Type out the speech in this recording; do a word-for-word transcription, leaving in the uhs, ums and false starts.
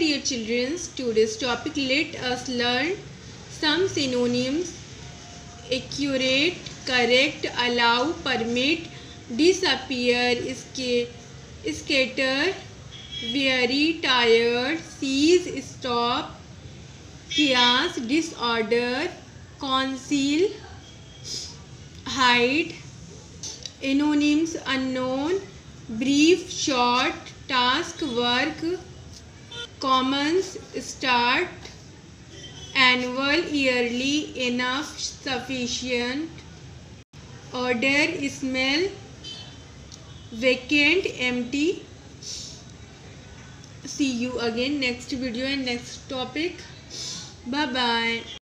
dear children, today's topic, let us learn some synonyms: accurate, correct, allow, permit, disappear, scatter, weary, tired, cease, stop, chaos, disorder, conceal, hide. Synonyms: unknown, brief, short, task, work, commons, start, annual, yearly, enough, sufficient, order, smell, vacant, empty. See you again next video and next topic. Bye bye.